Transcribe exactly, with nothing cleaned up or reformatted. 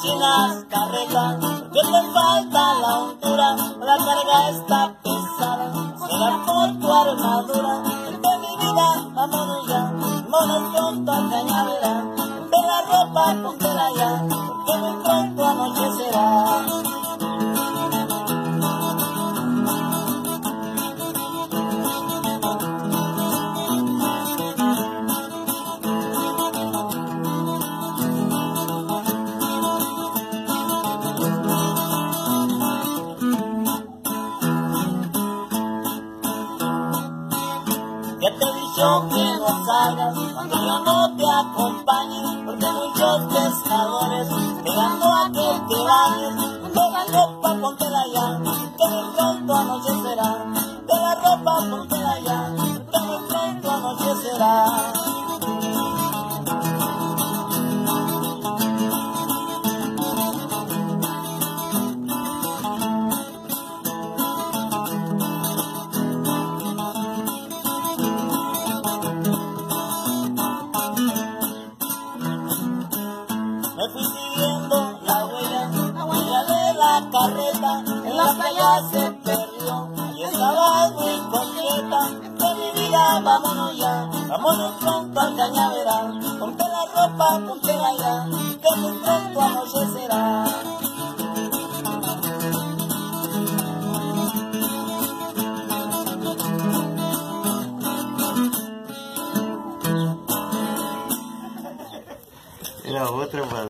cochinas carretas, porque te falta la hondura, la carga está pesada, será por tu armadura. Vente mi vida, vámonos ya, vámonos pronto a Cañaveral. Ponte la ropa, póntela ya, porque muy pronto anochecerá. Ya te he dicho que no salgas cuando yo no te acompañe, porque muchos pescadores esperando a que te bañes. Ponte la ropa, póntela ya, que muy pronto anochecerá. Ponte la ropa, póntela ya, que muy pronto anochecerá. Me fui siguiendo la huella, la huella de la carreta, en la playa se perdió, y estaba muy contenta. De mi vida, vámonos ya, vámonos pronto al Cañaveral. Ponte la ropa, póntela ya, que muy pronto anochecerá. La otra